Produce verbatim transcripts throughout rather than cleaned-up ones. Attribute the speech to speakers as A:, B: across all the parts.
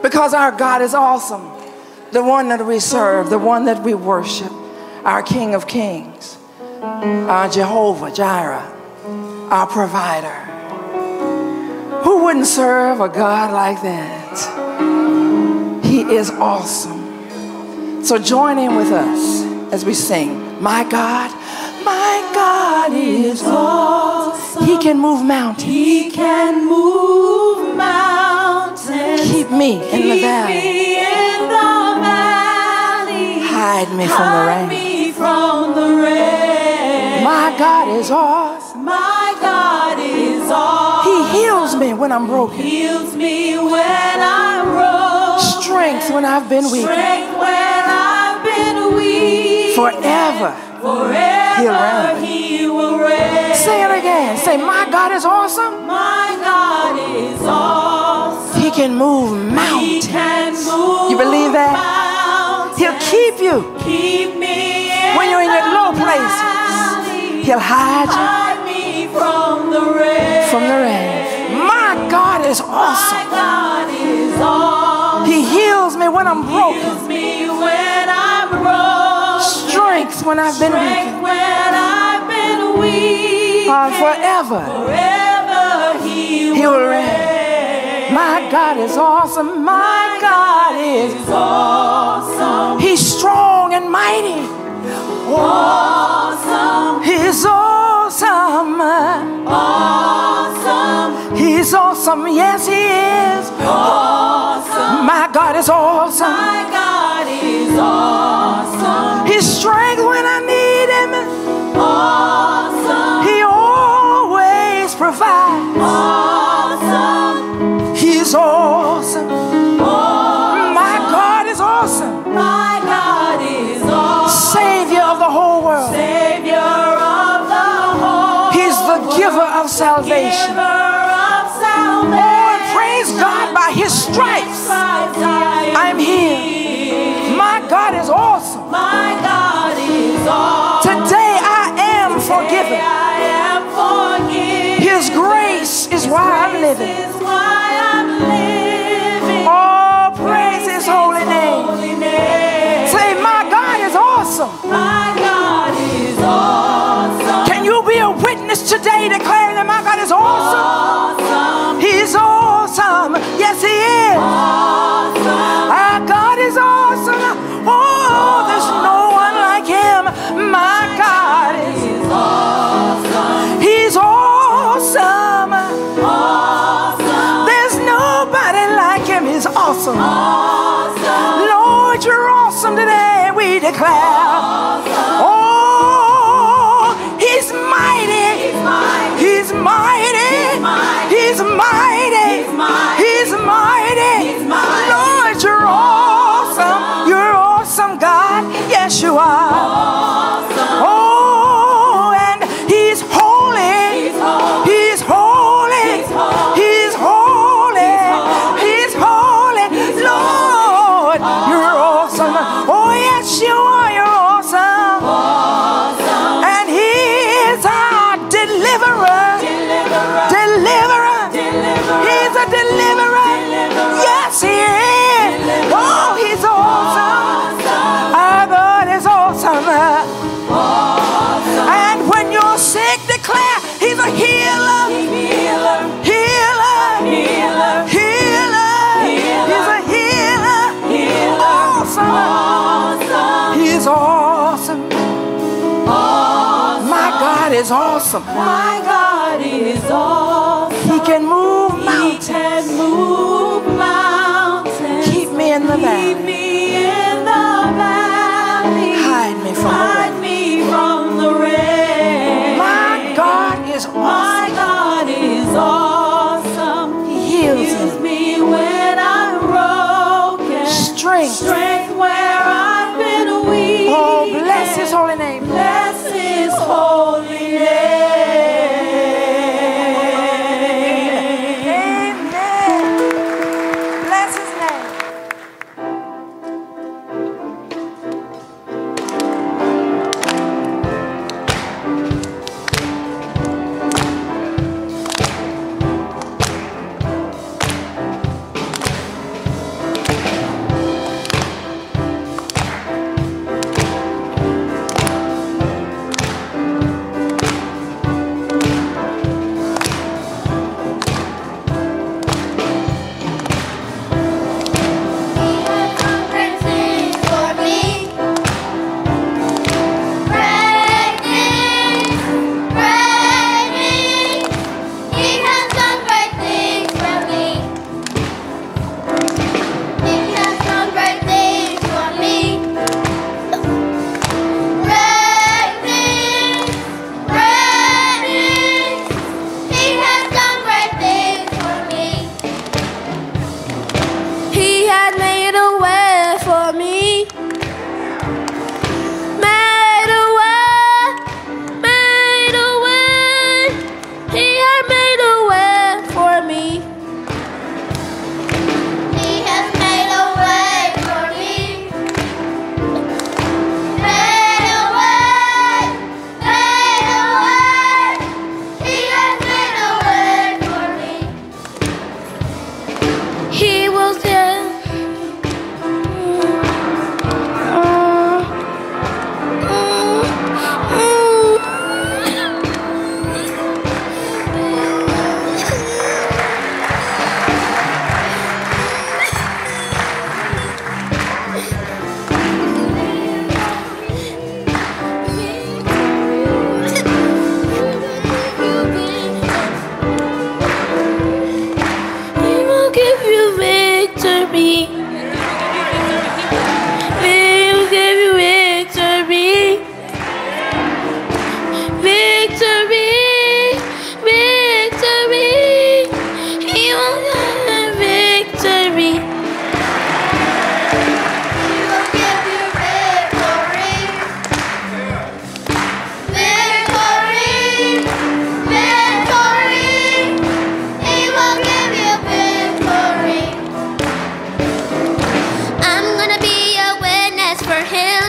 A: Because our God is awesome. The one that we serve, the one that we worship, our King of Kings, our Jehovah Jireh, our provider. Who wouldn't serve a God like that? He is awesome. So join in with us as we sing, my God, my God is awesome. He can move mountains.
B: He can move mountains.
A: Keep me in
B: Keep
A: the valley.
B: me in the valley.
A: Hide me from the rain.
B: Hide me from the rain.
A: My God is awesome.
B: My God is awesome.
A: He heals me when I'm broken.
B: Heals me when I'm broken.
A: Strength when I've been weak.
B: Strength when I've been weak.
A: Forever.
B: Forever
A: He'll reign.
B: He will reign.
A: Say it again. Say, my God is awesome.
B: My God is awesome.
A: He can move mountains.
B: He can move
A: You believe that?
B: mountains.
A: He'll keep you
B: Keep me in
A: when you're in your
B: the
A: low places.
B: valley.
A: He'll hide you
B: Hide me from the rain.
A: from the rain. My God is
B: My
A: awesome.
B: God is awesome.
A: He heals me when I'm broken.
B: Heals me when I'm broken.
A: Strength when I've been
B: Strength
A: weak.
B: when I've been weak.
A: Uh, forever
B: Forever He will
A: He will reign.
B: reign.
A: My God is awesome. My God is
B: is awesome.
A: He's strong and mighty.
B: Awesome.
A: He's awesome.
B: Awesome.
A: He's awesome. Yes, He is.
B: Awesome.
A: My God is awesome.
B: My God is awesome.
A: His strength when I need Him.
B: Awesome.
A: He always provides.
B: Awesome.
A: He's awesome.
B: Awesome.
A: My God is awesome.
B: My God is awesome.
A: Savior of the whole world.
B: Savior of the whole
A: He's the giver of salvation.
B: Giver of salvation.
A: Oh, and praise God, by His stripes I'm healed. My God is awesome.
B: My God is awesome.
A: Today I am forgiven.
B: I am forgiven.
A: His grace is why I'm living.
B: This is why I'm living.
A: Oh, praise His holy name.
B: Holy name.
A: Say, my God is awesome.
B: My God is awesome.
A: Can you be a witness today declaring that my God is awesome?
B: Awesome.
A: He's awesome. Yes, He is.
B: Awesome.
A: Our God is awesome. Oh, there's no one like Him. My God is
B: Is awesome.
A: He's awesome.
B: Awesome.
A: There's nobody like Him. He's awesome.
B: Awesome.
A: Lord, you're awesome today, we declare. Oh, He's mighty.
B: He's mighty.
A: He's mighty.
B: He's mighty.
A: He's mighty.
B: He's mighty.
A: He's mighty.
B: He's mighty.
A: Lord, you're awesome. You're awesome, God. Yes, you are.
B: Awesome.
A: Oh, and He's holy.
B: He's holy.
A: He's holy.
B: He's holy.
A: He's holy. He's holy. Lord, you're awesome. Oh, yes, you are. You're awesome.
B: Awesome.
A: And He is our deliverer.
B: Deliverer.
A: Deliverer.
B: Deliverer.
A: He's a deliverer.
B: Deliverer.
A: Yes, He is.
B: Deliverer.
A: Oh, He's awesome. Our God is awesome.
B: Awesome.
A: And when you're sick, declare He's a healer.
B: Healer.
A: Healer.
B: Healer.
A: Healer.
B: Healer.
A: He's a healer.
B: Healer.
A: Awesome.
B: Awesome.
A: He's awesome.
B: Awesome.
A: My God is awesome.
B: My God is awesome.
A: He can move
B: He
A: mountains.
B: can move mountains.
A: Keep me in the
B: Keep
A: valley.
B: me in the valley.
A: Hide me from the
B: Hide
A: rain.
B: me from the rain.
A: My God is awesome.
B: My God is awesome.
A: He heals
B: Heals
A: me.
B: me when I'm broken.
A: Strength.
B: Strength where I've been weak.
A: Oh, bless His holy name.
B: Bless His holy name.
A: Amen. Bless His name.
B: victory. We will give you victory. Victory. Victory. He will give you victory. He will give you victory. Victory. Victory. He will give you victory. I'm gonna be a witness for him.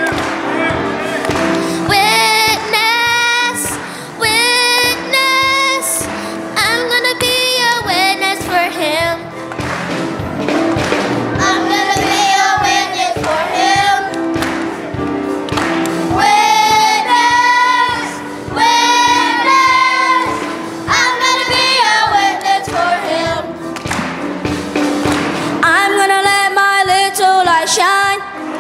B: Witness, witness. I'm gonna be a witness for him. I'm gonna be a witness for him. Witness, witness. I'm gonna be a witness for him. I'm gonna let my little light shine.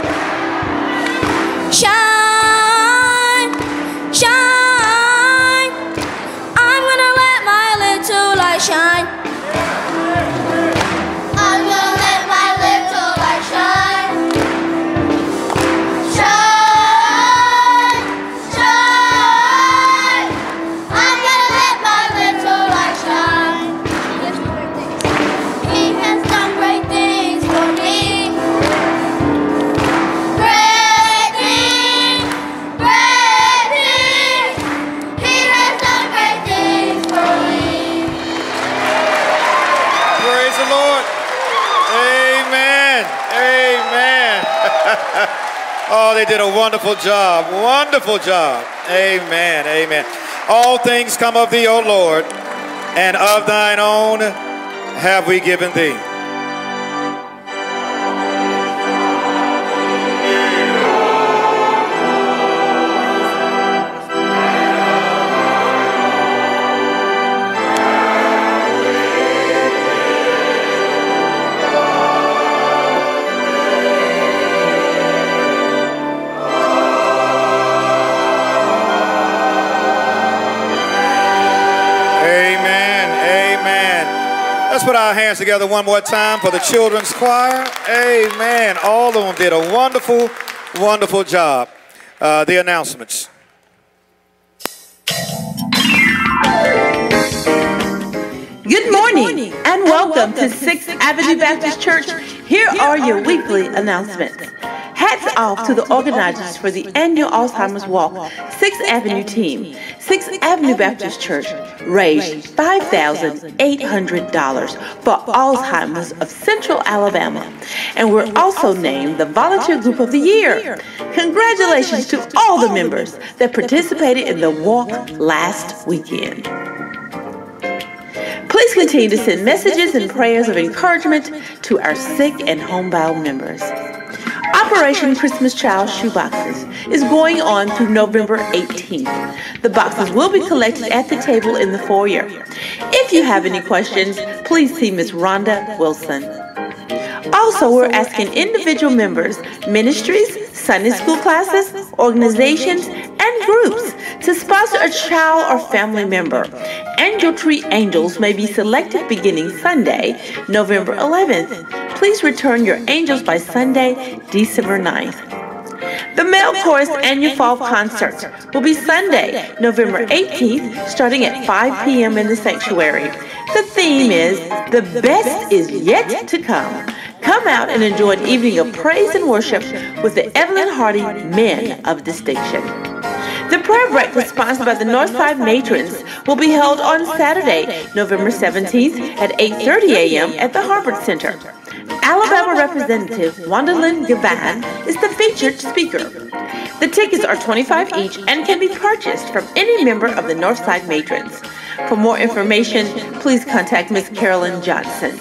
B: Shine, shine. I'm gonna let my little light shine. I'm gonna let my little light shine. Shine, shine. I'm gonna let my little light shine. He has done great things for me. Great things, great things. He has done great things for me.
C: Praise the Lord. Amen. Amen. Oh, they did a wonderful job. Wonderful job. Amen. Amen. All things come of thee, O Lord, and of thine own have we given thee. Amen. Amen. Let's put our hands together one more time for the children's choir. Amen. All of them did a wonderful, wonderful job. Uh, the announcements.
D: Good morning and welcome to sixth Avenue Baptist Church. Here are your weekly announcements. Hats off to the organizers for the annual Alzheimer's Walk sixth Avenue team. sixth Avenue Baptist Church raised five thousand eight hundred dollars for Alzheimer's of Central Alabama, and we're also named the Volunteer Group of the Year. Congratulations to all the members that participated in the walk last weekend. Please continue to send messages and prayers of encouragement to our sick and homebound members. Operation Christmas Child Shoeboxes is going on through November eighteenth. The boxes will be collected at the table in the foyer. If you have any questions, please see Miz Rhonda Wilson. Also, we're asking individual members, ministries, Sunday school classes, organizations, and groups to sponsor a child or family member. Angel Tree Angels may be selected beginning Sunday, November eleventh. Please return your angels by Sunday, December ninth. The Male Chorus Annual Fall Concert will be Sunday, November eighteenth, starting at five p m in the sanctuary. The theme is, "The best is yet to come." Come out and enjoy an evening of praise and worship with the Evelyn Hardy Men of Distinction. The prayer breakfast sponsored by the Northside Matrons will be held on Saturday, November seventeenth at eight thirty a m at the Harvard Center. Alabama Representative Wandalyn Gavan is the featured speaker. The tickets are twenty-five dollars each and can be purchased from any member of the Northside Matrons. For more information, please contact Miz Carolyn Johnson.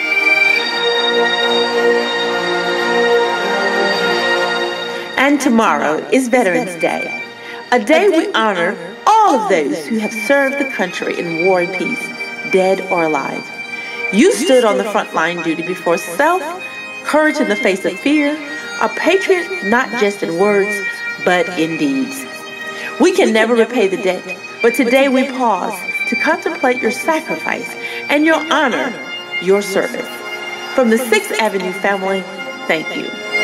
D: And tomorrow is Veterans Day, a day we honor all of those who have served the country in war and peace, dead or alive. You stood on the front line duty before self, courage in the face of fear, a patriot not just in words, but in deeds. We can never repay the debt, but today we pause to contemplate your sacrifice and your honor, your service. From the sixth Avenue family, thank you.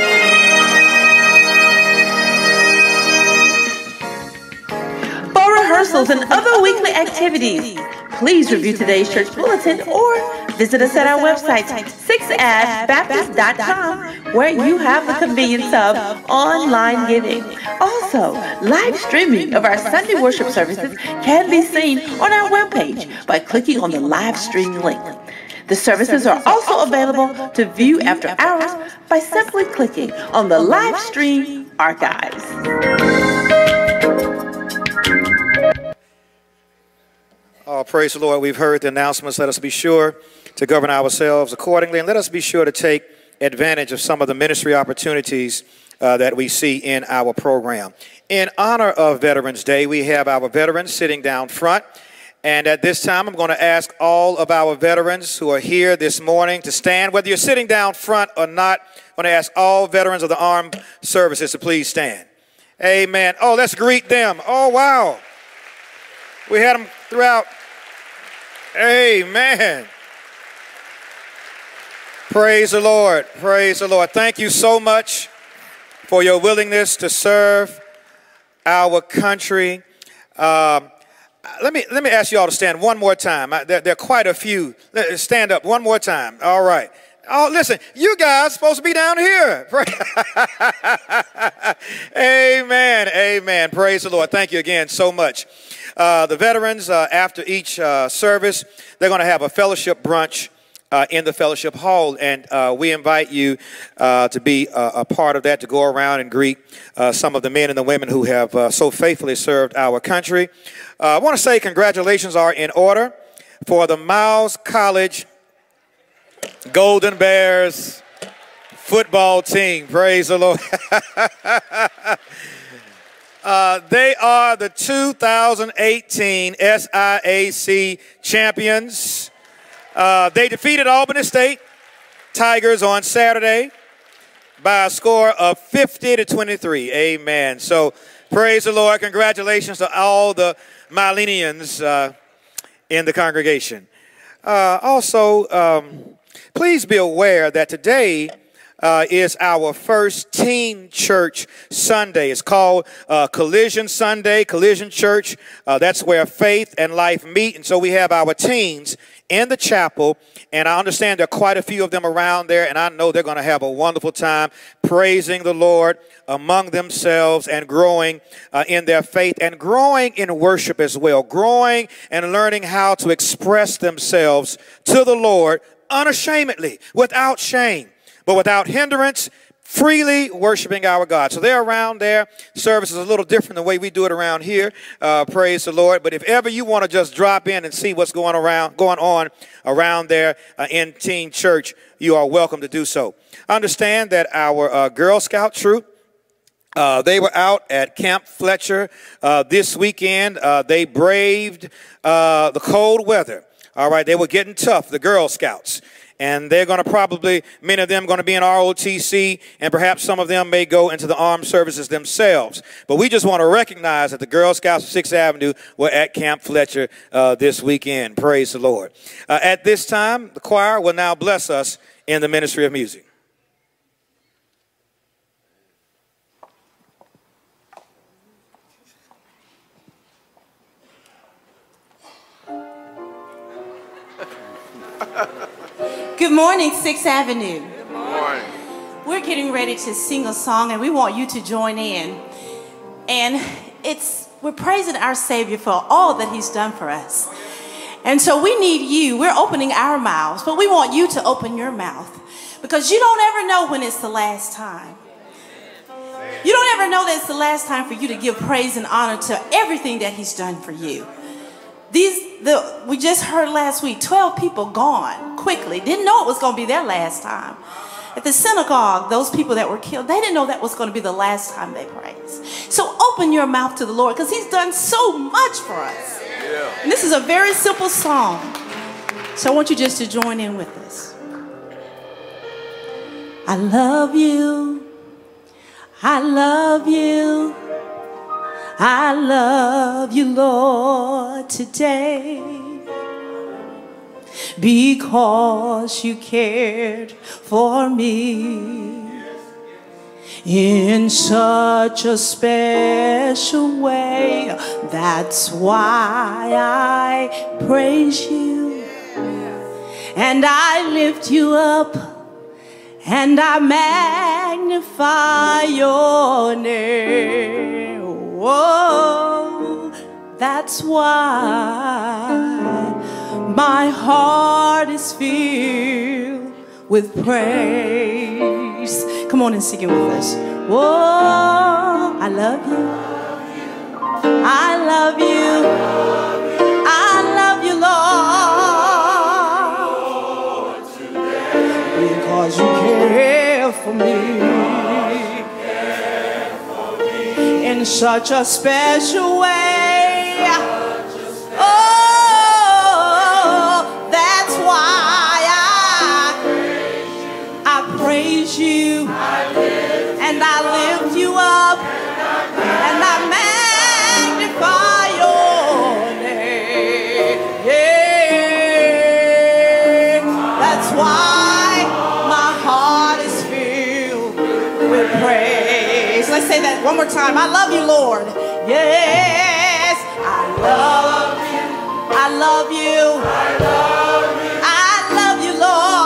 D: For rehearsals and other weekly activities, please review today's church bulletin or visit us at our website, six ash baptist dot com, where you have the convenience of online giving. Also, live streaming of our Sunday worship services can be seen on our webpage by clicking on the live stream link. The services are also available to view after hours by simply clicking on the live stream archives.
C: Oh, praise the Lord. We've heard the announcements. Let us be sure to govern ourselves accordingly, and let us be sure to take advantage of some of the ministry opportunities uh, that we see in our program. In honor of Veterans Day, we have our veterans sitting down front. And at this time, I'm going to ask all of our veterans who are here this morning to stand. Whether you're sitting down front or not, I'm going to ask all veterans of the armed services to please stand. Amen. Oh, let's greet them. Oh, wow. We had them throughout. Amen. Praise the Lord. Praise the Lord. Thank you so much for your willingness to serve our country. Um, let me let me ask you all to stand one more time. I, there, there are quite a few. Stand up one more time. All right. Oh, listen, you guys supposed to be down here. Amen. Amen. Praise the Lord. Thank you again so much. Uh, the veterans, uh, after each uh, service, they're going to have a fellowship brunch uh, in the fellowship hall, and uh, we invite you uh, to be a, a part of that, to go around and greet uh, some of the men and the women who have uh, so faithfully served our country. Uh, I want to say congratulations are in order for the Miles College Golden Bears football team. Praise the Lord. Uh, they are the two thousand eighteen S I A C champions. Uh, they defeated Albany State Tigers on Saturday by a score of fifty to twenty-three. Amen. So praise the Lord. Congratulations to all the Millennians uh, in the congregation. Uh, also, um, please be aware that today Uh, is our first teen church Sunday. It's called uh, Collision Sunday, Collision Church. Uh, that's where faith and life meet. And so we have our teens in the chapel, and I understand there are quite a few of them around there, and I know they're going to have a wonderful time praising the Lord among themselves and growing uh, in their faith and growing in worship as well, growing and learning how to express themselves to the Lord unashamedly, without shame, but without hindrance, freely worshiping our God. So they're around there. Service is a little different than the way we do it around here. Uh, praise the Lord. But if ever you want to just drop in and see what's going around, going on around there uh, in Teen Church, you are welcome to do so. Understand that our uh, Girl Scout troop, Uh, they were out at Camp Fletcher uh, this weekend. Uh, they braved uh, the cold weather. All right, they were getting tough, the Girl Scouts. And they're going to probably, many of them going to be in R O T C, and perhaps some of them may go into the armed services themselves. But we just want to recognize that the Girl Scouts of sixth Avenue were at Camp Fletcher uh, this weekend. Praise the Lord. Uh, at this time, the choir will now bless us in the ministry of music.
B: Good morning, sixth Avenue.
C: Good morning.
B: We're getting ready to sing a song, and we want you to join in. And it's we're praising our Savior for all that He's done for us. And so we need you. We're opening our mouths, but we want you to open your mouth, because you don't ever know when it's the last time. You don't ever know that it's the last time for you to give praise and honor to everything that He's done for you. These, the, we just heard last week, twelve people gone quickly. Didn't know it was going to be their last time. At the synagogue, those people that were killed, they didn't know that was going to be the last time they praised. So open your mouth to the Lord, because He's done so much for us. Yeah. And this is a very simple song. So I want you just to join in with us. I love you. I love you. I love you, Lord, today. because you cared for me in such a special way. That's why I praise you and I lift you up and I magnify your name. Oh, that's why my heart is filled with praise. Come on and sing it with us. Oh, I love you. I love you. I love you, Lord. Because you care for me in such a special way. Oh, that's why I, I praise you and I lift you up and I magnify your name. Yeah, that's why my heart is filled with praise. Let's say that one more time. I love you, Lord. Yes, I love you. I love you. I love you. I love you,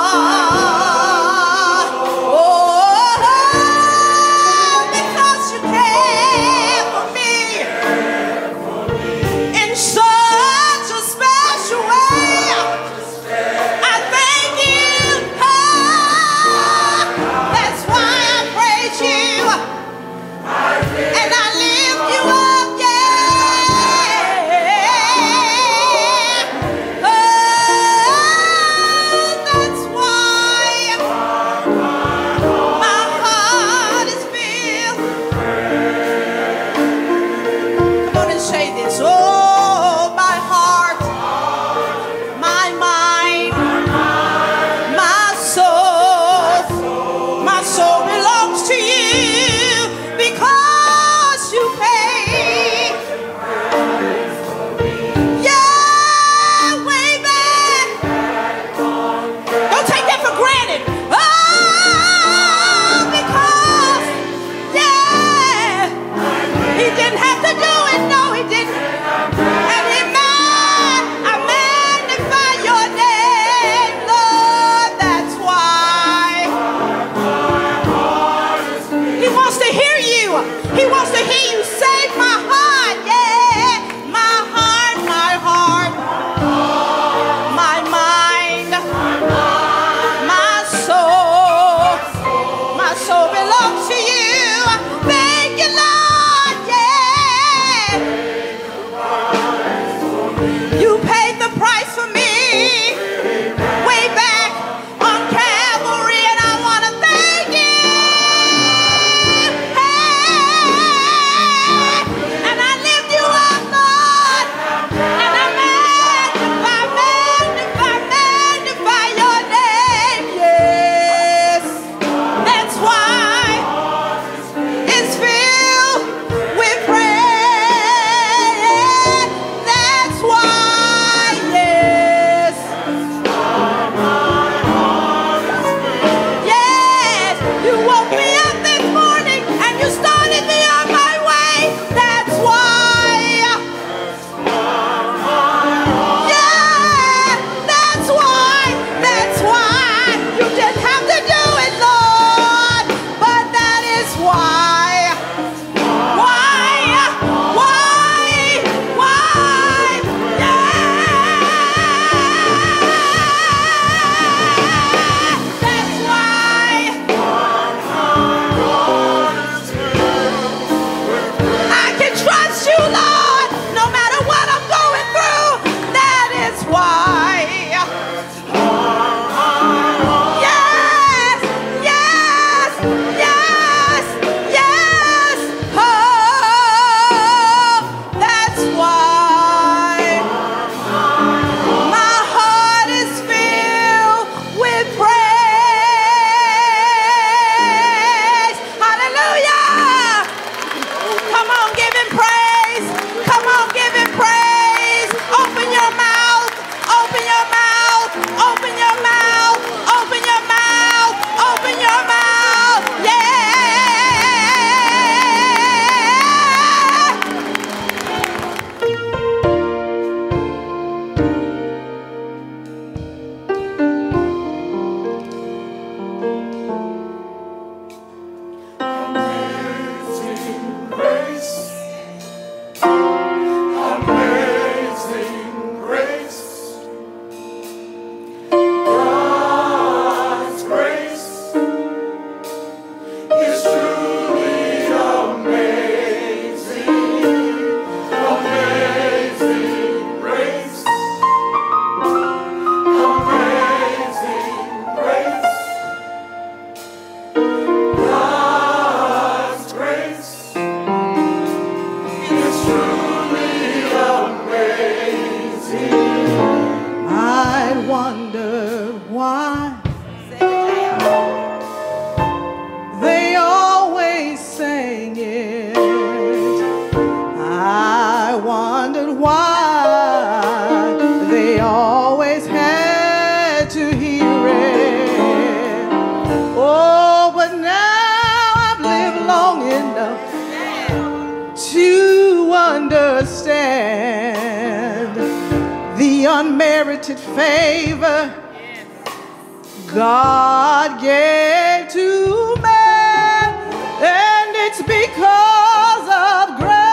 B: Lord. Oh, because you care for me in such a special way. I thank you. Oh, that's why I praise you. And I lift you up, yeah. Oh,
A: why they always sang it. I wondered why they always had to hear it. Oh, but now I've lived long enough to understand the unmerited favor God gave to man, and it's because of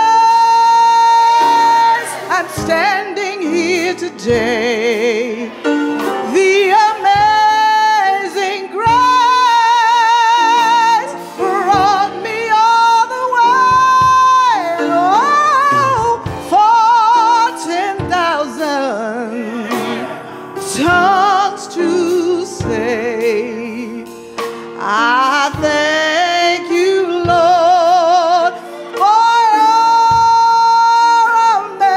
A: grace I'm standing here today. The amazing grace brought me all the way, oh, for ten thousand tongues to say, I thank you, Lord, for your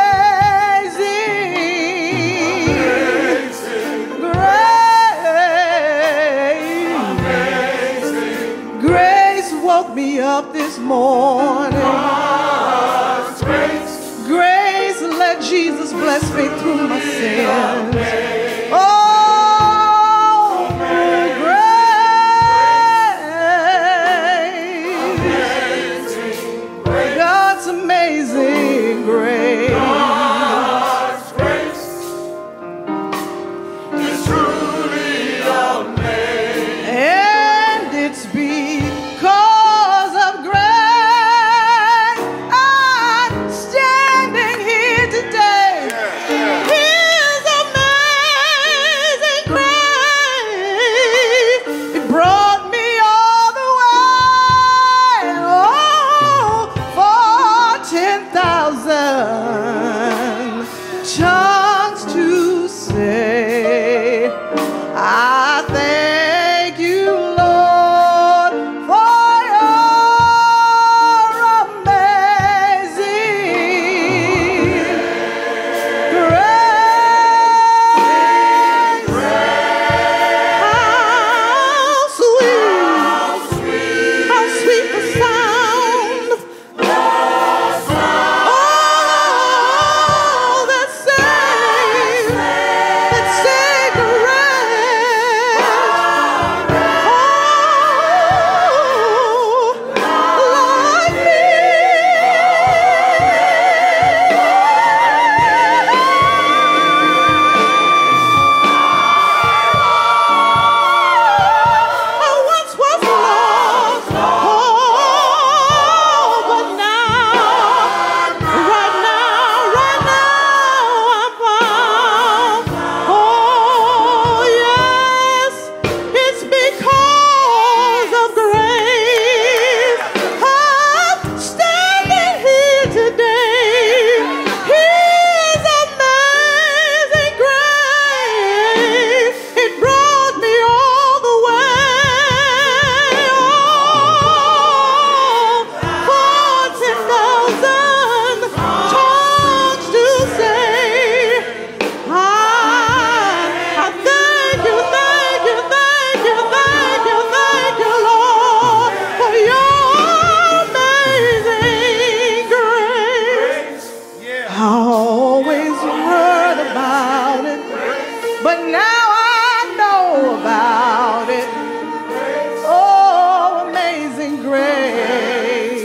A: amazing grace. Grace woke me up this morning. Grace let Jesus bless me through my sins. Oh, God's amazing grace. God's grace is truly amazing. And it's because of grace I'm standing here today. His amazing grace, it brought me all the way, oh, for ten thousand tongues to say, I thank you, Lord, for your amazing grace. How sweet, how sweet the sound. Oh, that saved, that saved a wretch. Oh, like me. I once was lost, oh, but now, right now, right now I'm found. Oh, yes, it's because of grace I'm standing here today. His amazing grace, it brought me all the way, oh, for ten thousand tongues to say, I, I thank you, thank you, thank you, thank you, thank you, Lord, for your amazing grace. I always heard about it, but now I know about it. Oh, amazing grace.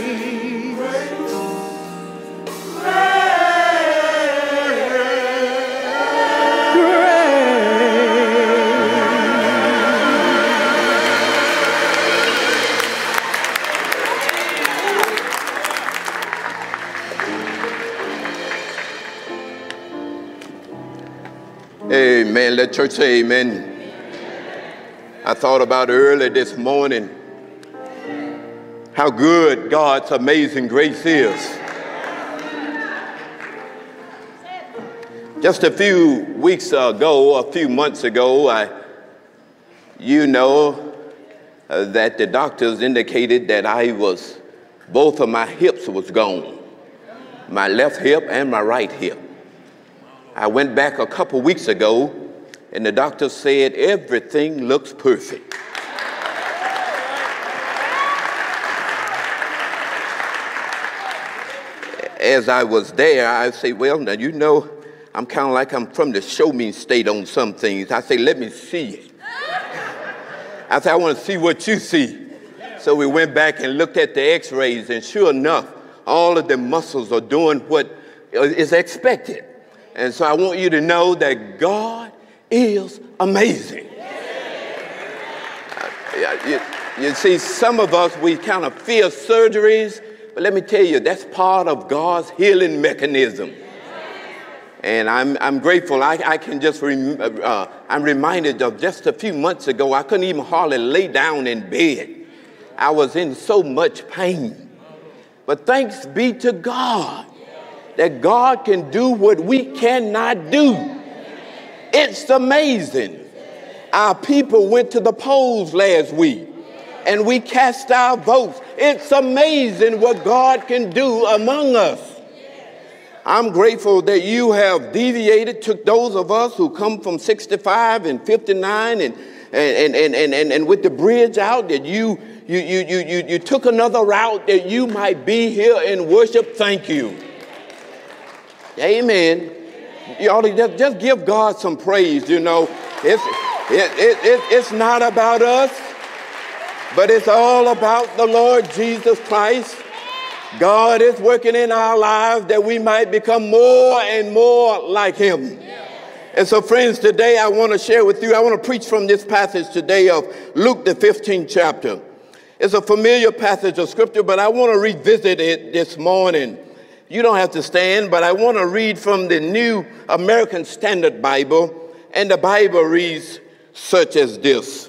E: Amen. Let church say amen. I thought about early this morning how good God's amazing grace is. Just a few weeks ago, a few months ago, I, you know uh, that the doctors indicated that I was, both of my hips was gone, my left hip and my right hip. I went back a couple weeks ago And the doctor said, everything looks perfect. As I was there, I say, well, now, you know, I'm kind of like I'm from the show me state on some things. I say, let me see it. I said, I want to see what you see. So we went back and looked at the x-rays, and sure enough, all of the muscles are doing what is expected. And so I want you to know that God is amazing. Uh, you, you see, some of us, we kind of fear surgeries, but let me tell you, that's part of God's healing mechanism. And I'm, I'm grateful. I, I can just, rem uh, I'm reminded of just a few months ago, I couldn't even hardly lay down in bed. I was in so much pain. But thanks be to God that God can do what we cannot do. It's amazing. Our people went to the polls last week and we cast our votes. It's amazing what God can do among us. I'm grateful that you have deviated, took those of us who come from sixty-five and fifty-nine and, and, and, and, and, and with the bridge out, that you, you, you, you, you, you took another route that you might be here in worship. Thank you. Amen. You ought to just, just give God some praise, you know. It's, it, it, it, it's not about us, but it's all about the Lord Jesus Christ. God is working in our lives that we might become more and more like him. And so, friends, today I want to share with you, I want to preach from this passage today of Luke, the fifteenth chapter. It's a familiar passage of scripture, but I want to revisit it this morning. You don't have to stand, but I want to read from the New American Standard Bible, and the Bible reads such as this.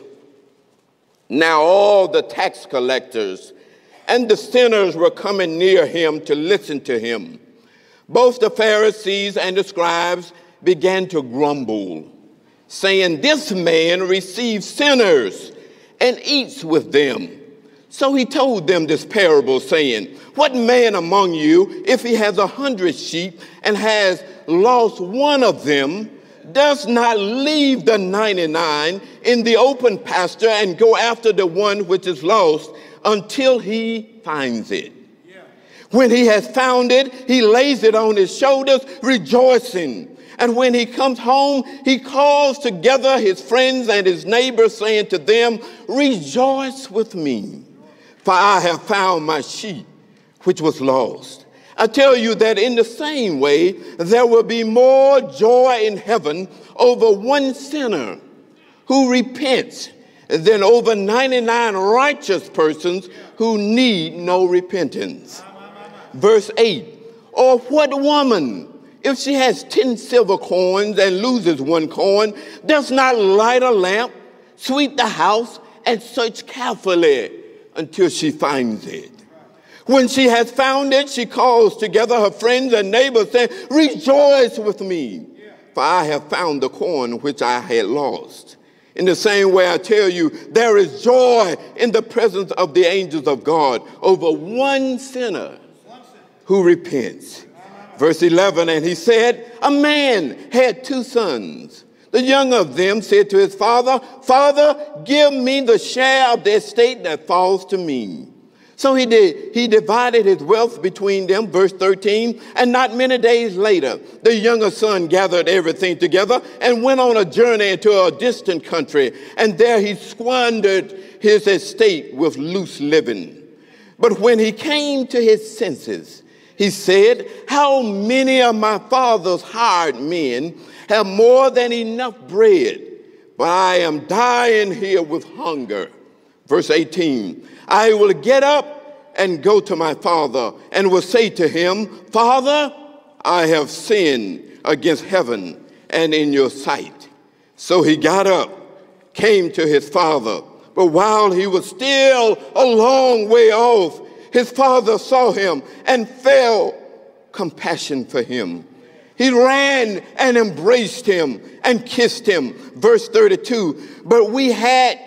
E: Now all the tax collectors and the sinners were coming near him to listen to him. Both the Pharisees and the scribes began to grumble, saying, this man receives sinners and eats with them. So he told them this parable, saying, what man among you, if he has a hundred sheep and has lost one of them, does not leave the ninety-nine in the open pasture and go after the one which is lost until he finds it? Yeah. When he has found it, he lays it on his shoulders, rejoicing. And when he comes home, he calls together his friends and his neighbors, saying to them, rejoice with me, for I have found my sheep which was lost. I tell you that in the same way, there will be more joy in heaven over one sinner who repents than over ninety-nine righteous persons who need no repentance. Verse eight, or what woman, if she has ten silver coins and loses one coin, does not light a lamp, sweep the house, and search carefully until she finds it? When she has found it, she calls together her friends and neighbors, saying, rejoice with me, for I have found the coin which I had lost. In the same way, I tell you, there is joy in the presence of the angels of God over one sinner who repents. Verse eleven, and he said, a man had two sons. The younger of them said to his father, Father, give me the share of the estate that falls to me. So he did. He divided his wealth between them, verse thirteen, and not many days later, the younger son gathered everything together and went on a journey into a distant country, and there he squandered his estate with loose living. But when he came to his senses, he said, how many of my father's hired men have more than enough bread, but I am dying here with hunger. Verse eighteen, I will get up and go to my father and will say to him, Father, I have sinned against heaven and in your sight. So he got up, came to his father, but while he was still a long way off, his father saw him and felt compassion for him. He ran and embraced him and kissed him. Verse thirty-two, but we had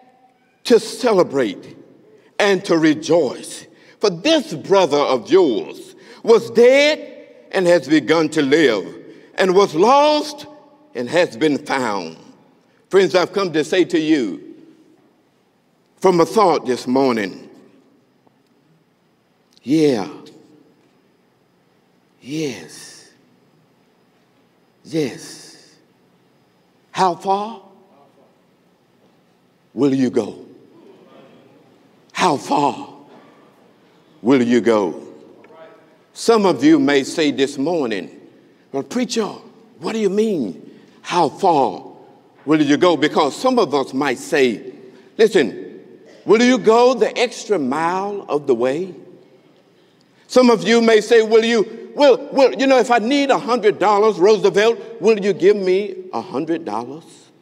E: to celebrate and to rejoice, for this brother of yours was dead and has begun to live, and was lost and has been found. Friends, I've come to say to you from a thought this morning, yeah, yes, yes. How far will you go? How far will you go? Some of you may say this morning, well, preacher, what do you mean? How far will you go? Because some of us might say, listen, will you go the extra mile of the way? Some of you may say, will you, will, will you know, if I need a hundred dollars, Roosevelt, will you give me a hundred dollars?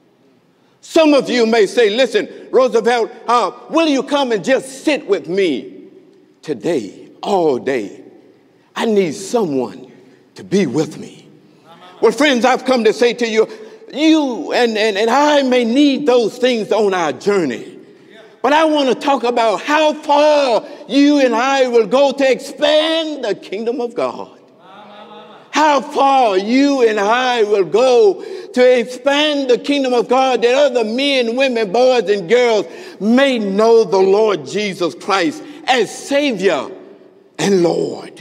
E: Some of you may say, listen, Roosevelt, uh, will you come and just sit with me today, all day? I need someone to be with me. Well, friends, I've come to say to you, you and, and, and I may need those things on our journey. But I want to talk about how far you and I will go to expand the kingdom of God. How far you and I will go to expand the kingdom of God, that other men, women, boys, and girls may know the Lord Jesus Christ as Savior and Lord.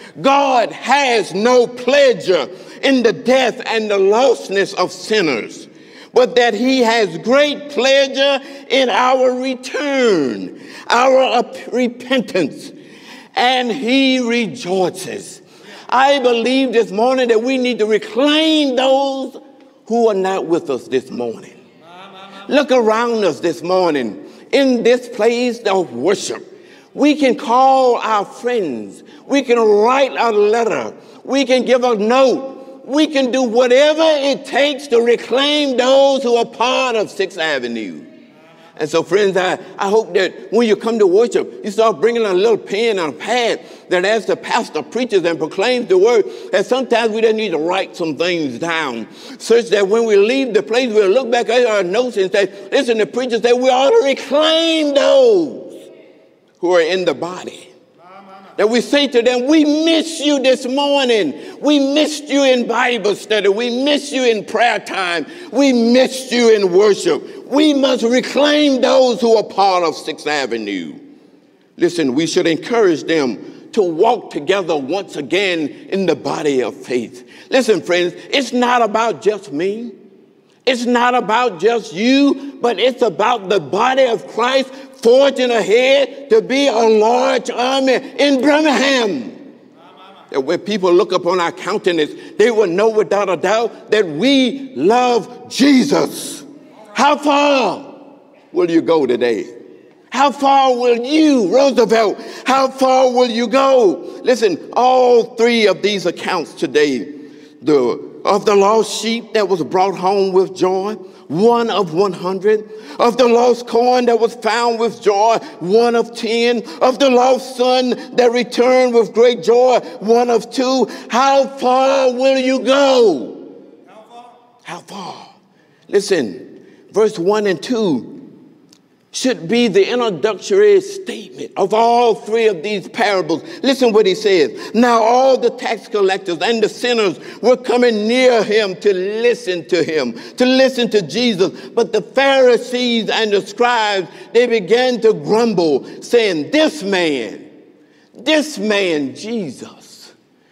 E: God has no pleasure in the death and the lostness of sinners, but that he has great pleasure in our return, our repentance, and he rejoices. I believe this morning that we need to reclaim those who are not with us this morning. Look around us this morning in this place of worship. We can call our friends. We can write a letter. We can give a note. We can do whatever it takes to reclaim those who are part of Sixth Avenue. And so, friends, I, I hope that when you come to worship, you start bringing a little pen and a pad that as the pastor preaches and proclaims the word, and sometimes we just need to write some things down, such that when we leave the place, we'll look back at our notes and say, listen, the preacher said we ought to reclaim those who are in the body. That we say to them, we miss you this morning. We missed you in Bible study. We miss you in prayer time. We missed you in worship. We must reclaim those who are part of Sixth Avenue. Listen, we should encourage them to walk together once again in the body of faith. Listen, friends, it's not about just me. It's not about just you, but it's about the body of Christ forging ahead to be a large army in Birmingham. That when people look upon our countenance, they will know without a doubt that we love Jesus. How far will you go today? How far will you, Roosevelt, how far will you go? Listen, all three of these accounts today, the of the lost sheep that was brought home with joy, one of one hundred, of the lost coin that was found with joy, one of ten, of the lost son that returned with great joy, one of two. How far will you go? How far? How far? Listen, verse one and two should be the introductory statement of all three of these parables. Listen what he says. Now all the tax collectors and the sinners were coming near him to listen to him, to listen to Jesus. But the Pharisees and the scribes, they began to grumble, saying, this man, this man, Jesus,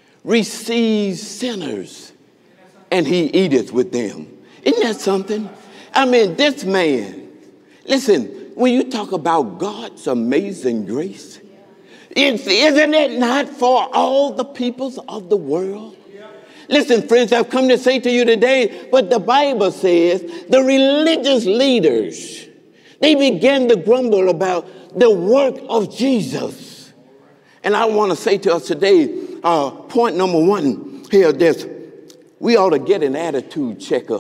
E: receives sinners and he eateth with them. Isn't that something? I mean, this man, listen, when you talk about God's amazing grace, it's, isn't it not for all the peoples of the world? Listen, friends, I've come to say to you today, but the Bible says the religious leaders, they began to grumble about the work of Jesus. And I want to say to us today, uh, point number one here, this, we ought to get an attitude checkup.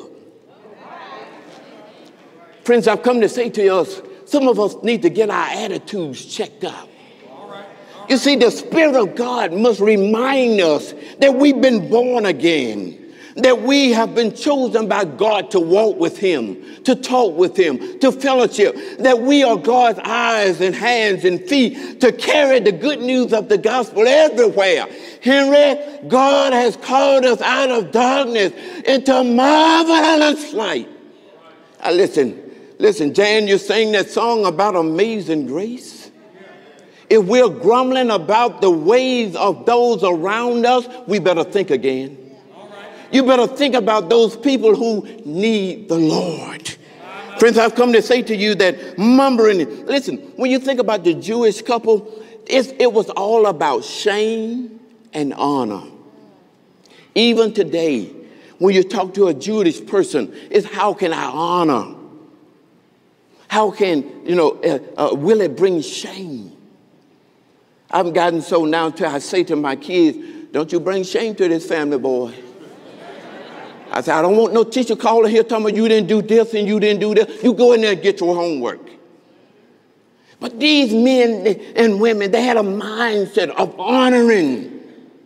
E: Friends, I've come to say to us, some of us need to get our attitudes checked out. You see, the Spirit of God must remind us that we've been born again, that we have been chosen by God to walk with him, to talk with him, to fellowship, that we are God's eyes and hands and feet to carry the good news of the gospel everywhere. Henry, God has called us out of darkness into marvelous light. Uh, listen, listen, Jan, you sang that song about amazing grace. If we're grumbling about the ways of those around us, we better think again. You better think about those people who need the Lord. Friends, I've come to say to you that mumbling, listen, when you think about the Jewish couple, it's, it was all about shame and honor. Even today, when you talk to a Jewish person, it's how can I honor? How can, you know, uh, uh, will it bring shame? I've gotten so now till I say to my kids, don't you bring shame to this family, boy. I said, I don't want no teacher calling here telling me you didn't do this and you didn't do that. You go in there and get your homework. But these men and women, they had a mindset of honoring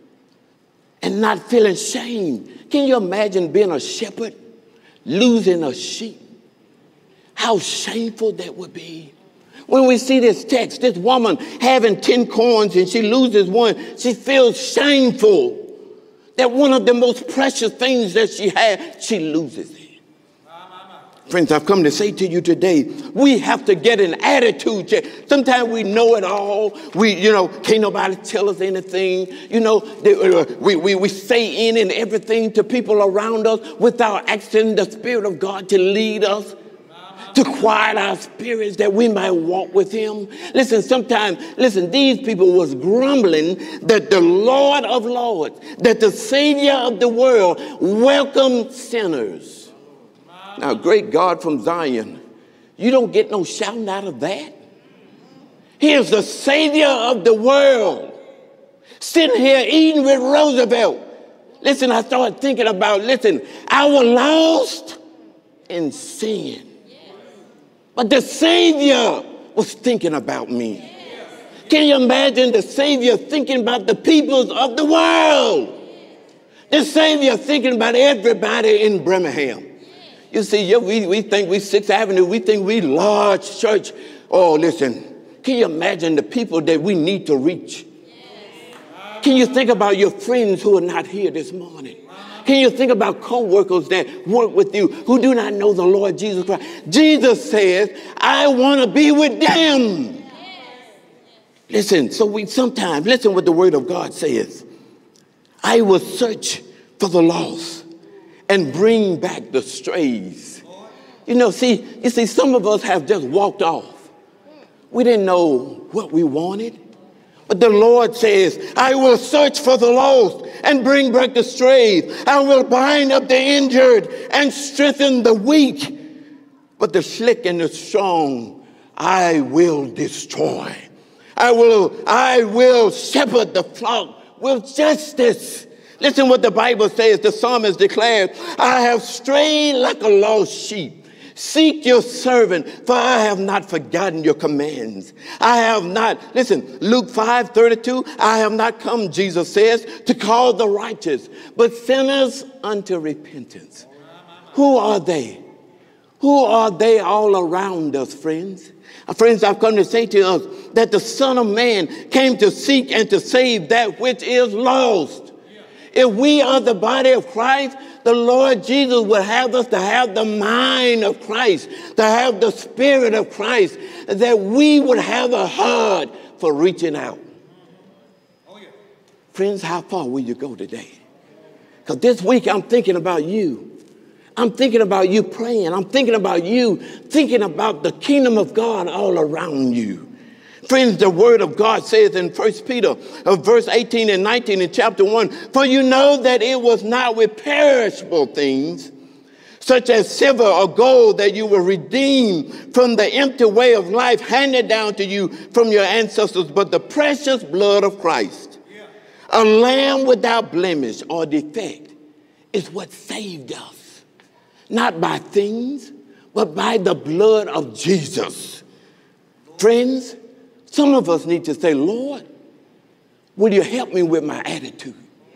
E: and not feeling shame. Can you imagine being a shepherd, losing a sheep? How shameful that would be. When we see this text, this woman having ten coins and she loses one, she feels shameful that one of the most precious things that she had, she loses it. Friends, I've come to say to you today, we have to get an attitude check. Sometimes we know it all. We, you know, can't nobody tell us anything. You know, they, uh, we, we, we say in and everything to people around us without asking the Spirit of God to lead us, to quiet our spirits that we might walk with him. Listen, sometimes, listen, these people was grumbling that the Lord of Lords, that the Savior of the world welcomed sinners. Now, great God from Zion, you don't get no shouting out of that. Here's the Savior of the world sitting here eating with Roosevelt. Listen, I started thinking about, listen, I was lost in sin. But the Savior was thinking about me. Can you imagine the Savior thinking about the peoples of the world? The Savior thinking about everybody in Birmingham. You see, yeah, we, we think we Sixth Avenue, we think we large church. Oh, listen, can you imagine the people that we need to reach? Can you think about your friends who are not here this morning? Can you think about co-workers that work with you who do not know the Lord Jesus Christ? Jesus says, I want to be with them. Listen, so we sometimes, listen what the word of God says. I will search for the lost and bring back the strays. You know, see, you see, some of us have just walked off. We didn't know what we wanted. But the Lord says, I will search for the lost and bring back the strays. I will bind up the injured and strengthen the weak. But the slick and the strong, I will destroy. I will, I will shepherd the flock with justice. Listen what the Bible says. The psalmist declares, I have strayed like a lost sheep. Seek your servant, for I have not forgotten your commands. I have not, listen, Luke five thirty-two, I have not come, Jesus says, to call the righteous, but sinners unto repentance. Who are they? Who are they all around us, friends? Friends, I've come to say to us that the Son of Man came to seek and to save that which is lost. If we are the body of Christ, the Lord Jesus will have us to have the mind of Christ, to have the Spirit of Christ, that we would have a heart for reaching out. Oh, yeah. Friends, how far will you go today? Because this week I'm thinking about you. I'm thinking about you praying. I'm thinking about you, thinking about the kingdom of God all around you. Friends, the word of God says in First Peter, uh, verse eighteen and nineteen in chapter one, for you know that it was not with perishable things, such as silver or gold, that you were redeemed from the empty way of life handed down to you from your ancestors, but the precious blood of Christ, a lamb without blemish or defect, is what saved us. Not by things, but by the blood of Jesus. Friends, some of us need to say, Lord, will you help me with my attitude?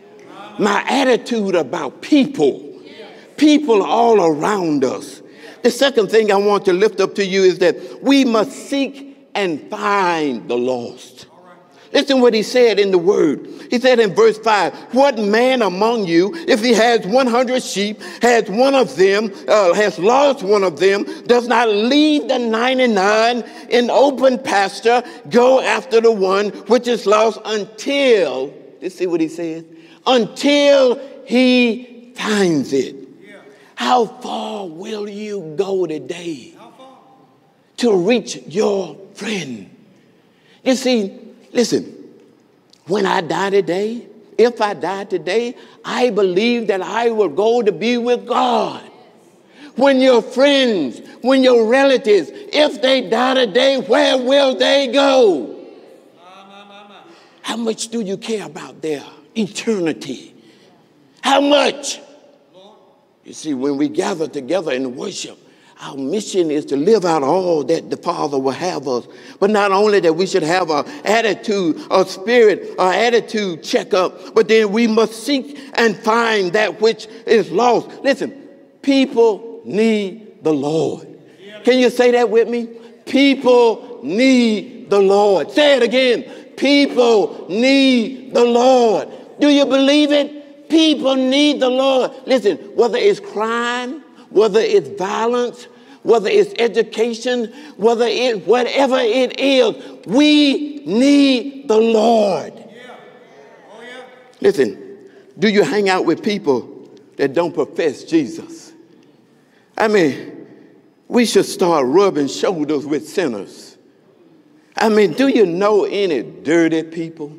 E: My attitude about people, people all around us. The second thing I want to lift up to you is that we must seek and find the lost. Listen what he said in the word. He said in verse five, what man among you, if he has one hundred sheep, has one of them, uh, has lost one of them, does not leave the ninety-nine in open pasture, go after the one which is lost until, you see what he says? Until he finds it. Yeah. How far will you go today to reach your friend? You see, listen, when I die today, if I die today, I believe that I will go to be with God. When your friends, when your relatives, if they die today, where will they go? How much do you care about their eternity? How much? You see, when we gather together and worship, our mission is to live out all that the Father will have us. But not only that we should have an attitude, a spirit, an attitude checkup, but then we must seek and find that which is lost. Listen, people need the Lord. Can you say that with me? People need the Lord. Say it again. People need the Lord. Do you believe it? People need the Lord. Listen, whether it's crime, whether it's violence, whether it's education, whether it, whatever it is, we need the Lord. Yeah. Oh, yeah. Listen, do you hang out with people that don't profess Jesus? I mean, we should start rubbing shoulders with sinners. I mean, do you know any dirty people?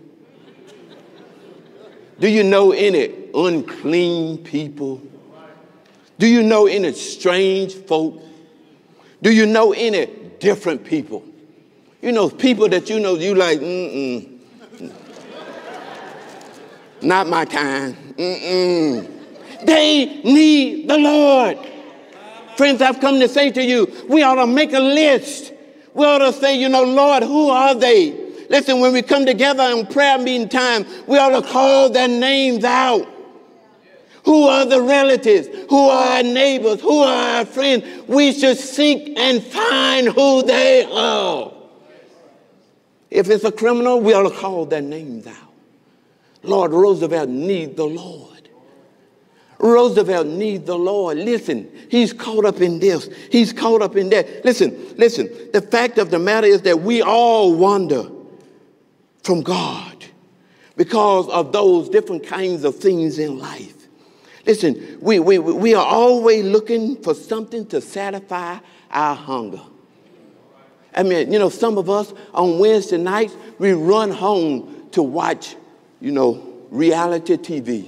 E: Do you know any unclean people? Do you know any strange folk? Do you know any different people? You know, people that you know, you like, mm-mm. Not my kind. Mm-mm. They need the Lord. Friends, I've come to say to you, we ought to make a list. We ought to say, you know, Lord, who are they? Listen, when we come together in prayer meeting time, we ought to call their names out. Who are the relatives? Who are our neighbors? Who are our friends? We should seek and find who they are. If it's a criminal, we ought to call their names out. Lord Roosevelt needs the Lord. Roosevelt needs the Lord. Listen, he's caught up in this. He's caught up in that. Listen, listen. The fact of the matter is that we all wander from God because of those different kinds of things in life. Listen, we, we, we are always looking for something to satisfy our hunger. I mean, you know, some of us on Wednesday nights, we run home to watch, you know, reality T V.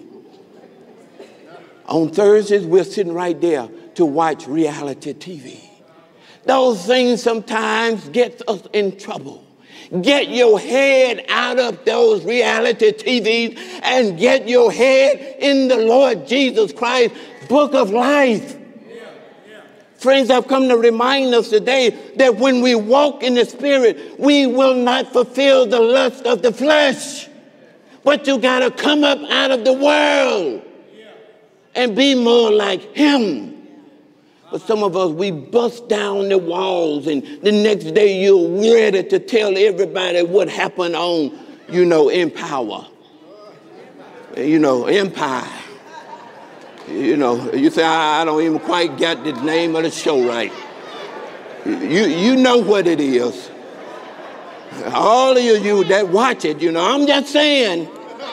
E: On Thursdays, we're sitting right there to watch reality T V. Those things sometimes get us in trouble. Get your head out of those reality T Vs and get your head in the Lord Jesus Christ's book of life. Yeah, yeah. Friends, I've come to remind us today that when we walk in the Spirit, we will not fulfill the lust of the flesh. But you got to come up out of the world and be more like Him. But some of us, we bust down the walls, and the next day you're ready to tell everybody what happened on, you know, Empower. You know, Empire. You know, you say, I don't even quite get the name of the show right. You, you know what it is. All of you that watch it, you know, I'm just saying,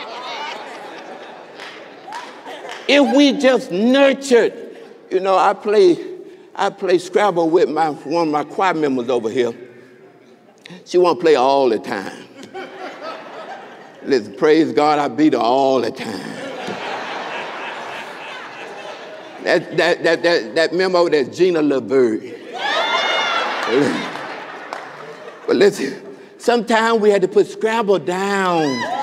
E: if we just nurtured, you know, I play, I play Scrabble with my one of my choir members over here. She won't play all the time. Listen, praise God, I beat her all the time. That that that that that member over there, Gina LeBird. But listen, sometimes we had to put Scrabble down.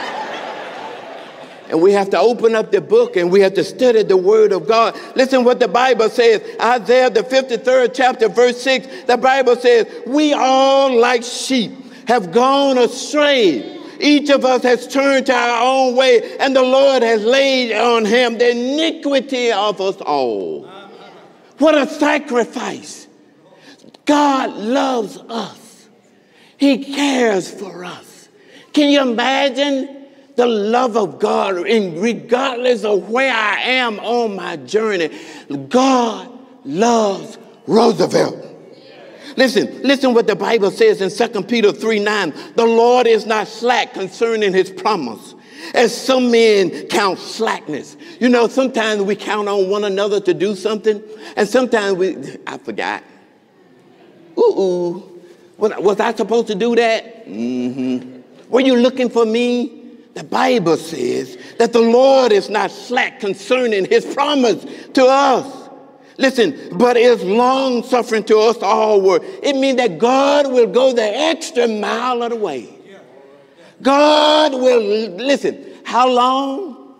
E: And we have to open up the book and we have to study the word of God. Listen what the Bible says. Isaiah, the fifty-third chapter, verse six, the Bible says, we all like sheep have gone astray. Each of us has turned to our own way, and the Lord has laid on him the iniquity of us all. What a sacrifice. God loves us. He cares for us. Can you imagine the love of God, and regardless of where I am on my journey, God loves Roosevelt. Listen, listen what the Bible says in Second Peter three nine. The Lord is not slack concerning his promise, as some men count slackness. You know, sometimes we count on one another to do something, and sometimes we, I forgot. Ooh, was, was I supposed to do that? Mm-hmm. Were you looking for me? The Bible says that the Lord is not slack concerning his promise to us. Listen, but is long suffering to us all were. It means that God will go the extra mile of the way. God will, listen, how long?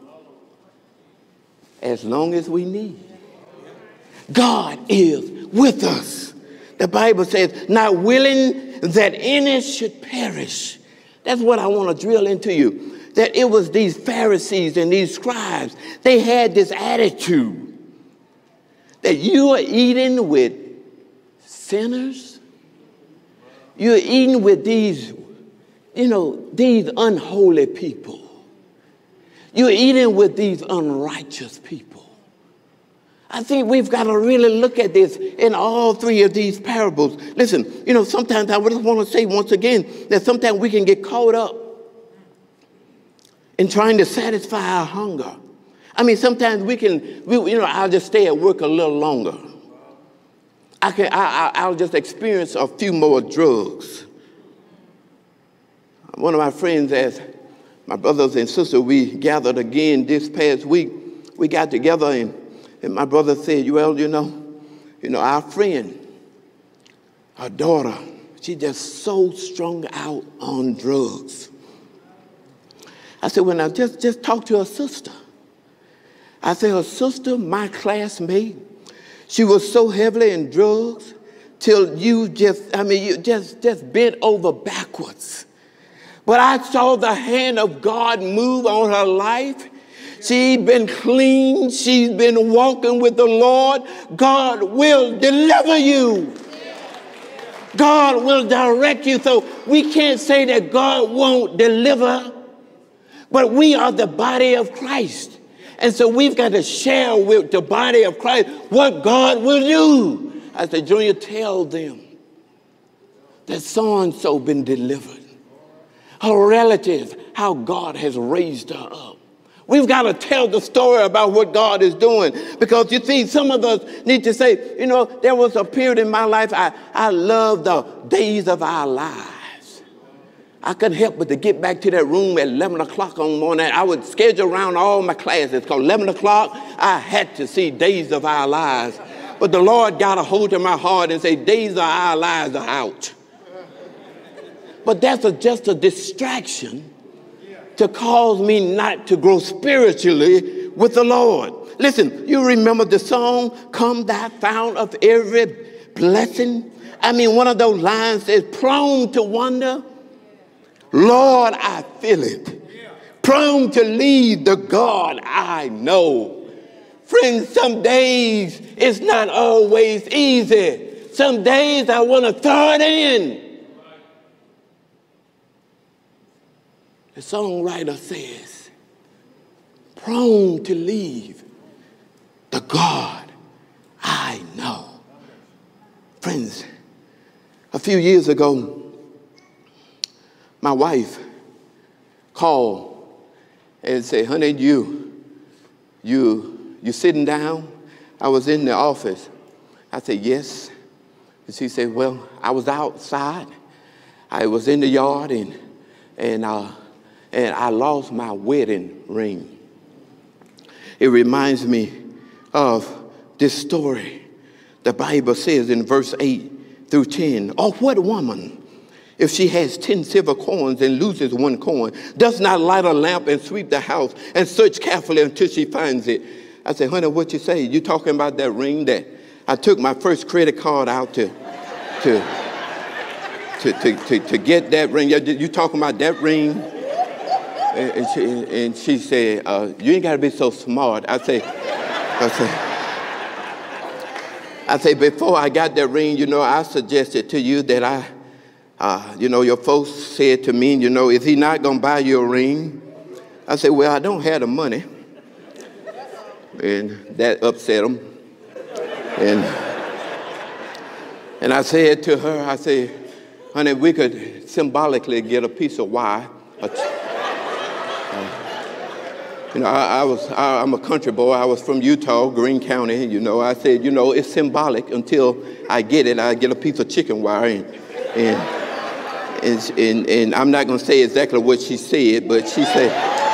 E: As long as we need. God is with us. The Bible says, not willing that any should perish. That's what I want to drill into you. That it was these Pharisees and these scribes. They had this attitude that you are eating with sinners. You're eating with these, you know, these unholy people. You're eating with these unrighteous people. I think we've got to really look at this in all three of these parables. Listen, you know, sometimes I just want to say once again that sometimes we can get caught up in trying to satisfy our hunger. I mean, sometimes we can, we, you know, I'll just stay at work a little longer. I can, I, I, I'll just experience a few more drugs. One of my friends asked, my brothers and sisters, we gathered again this past week. We got together and, and my brother said, well, you know, you know, our friend, our daughter, she just so strung out on drugs. I said, well, now just, just talk to her sister. I said, her sister, my classmate, she was so heavily in drugs till you just, I mean, you just, just bent over backwards. But I saw the hand of God move on her life. She's been clean. She's been walking with the Lord. God will deliver you. God will direct you. So we can't say that God won't deliver, but we are the body of Christ. And so we've got to share with the body of Christ what God will do. I said, Junior, tell them that so-and-so been delivered. Her relatives, how God has raised her up. We've got to tell the story about what God is doing. Because you see, some of us need to say, you know, there was a period in my life, I, I loved the days of our lives. I couldn't help but to get back to that room at eleven o'clock on the morning. I would schedule around all my classes because eleven o'clock, I had to see Days of Our Lives. But the Lord got a hold of my heart and said, Days of Our Lives are out. But that's a, just a distraction to cause me not to grow spiritually with the Lord. Listen, you remember the song, Come Thou Fount of Every Blessing? I mean, one of those lines says, prone to wonder, Lord, I feel it. Prone to leave the God I know. Friends, some days it's not always easy. Some days I want to throw it in. The songwriter says, prone to leave the God I know. Friends, a few years ago, my wife called and said, honey, you, you, you sitting down? I was in the office. I said, yes. And she said, well, I was outside. I was in the yard and, and, uh, and I lost my wedding ring. It reminds me of this story. The Bible says in verse eight through ten, or what woman, if she has ten silver coins and loses one coin, does not light a lamp and sweep the house and search carefully until she finds it? I said, honey, what you say? You talking about that ring that I took my first credit card out to, to, to, to, to, to get that ring? You talking about that ring? And, and, she, and she said, uh, you ain't got to be so smart. I say, I say, I say, before I got that ring, you know, I suggested to you that I, uh, you know, your folks said to me, you know, is he not going to buy you a ring? I said, well, I don't have the money. And that upset him. And, and I said to her, I said, honey, we could symbolically get a piece of wire. A, uh, you know, I, I was, I, I'm a country boy. I was from Utah, Greene County. You know, I said, you know, it's symbolic until I get it. I get a piece of chicken wire. And, and, and, and, and I'm not going to say exactly what she said, but she said,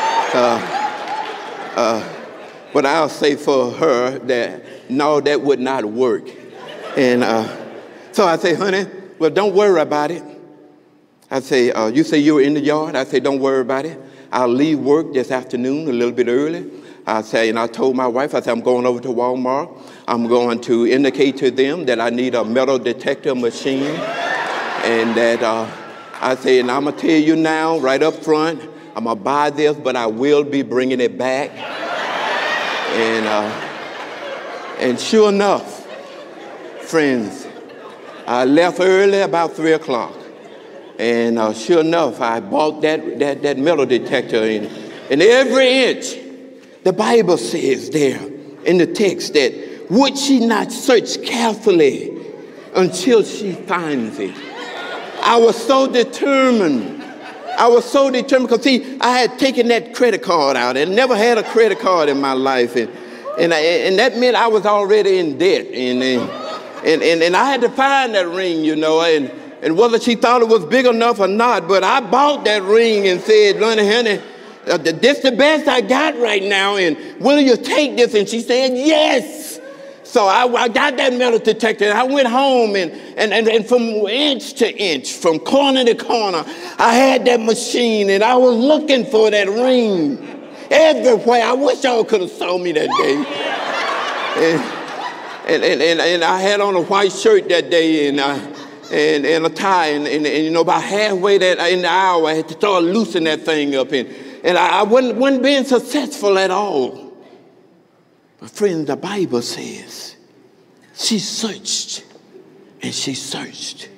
E: uh, uh, but I'll say for her that, no, that would not work. And uh, so I say, honey, well, don't worry about it. I say, uh, you say you were in the yard? I say, don't worry about it. I'll leave work this afternoon a little bit early. I say, and I told my wife, I said, I'm going over to Walmart. I'm going to indicate to them that I need a metal detector machine. And that uh, I say, and I'm going to tell you now, right up front, I'm going to buy this, but I will be bringing it back. And, uh, and sure enough, friends, I left early, about three o'clock. And uh, sure enough, I bought that, that, that metal detector. And, and every inch, the Bible says there in the text that would she not search carefully until she finds it. I was so determined. I was so determined because, see, I had taken that credit card out and never had a credit card in my life. And, and, I, and that meant I was already in debt. And, and, and, and I had to find that ring, you know, and, and whether she thought it was big enough or not, but I bought that ring and said, honey, honey, uh, this the best I got right now, and will you take this? And she said, yes. So I, I got that metal detector, and I went home, and, and, and, and from inch to inch, from corner to corner, I had that machine, and I was looking for that ring everywhere. I wish y'all could have saw me that day. And, and, and, and, and I had on a white shirt that day, and, uh, and, and a tie, and, and, and, you know, about halfway that in the hour, I had to start loosening that thing up, and, and I, I wasn't, wasn't being successful at all. But friends, the Bible says she searched and she searched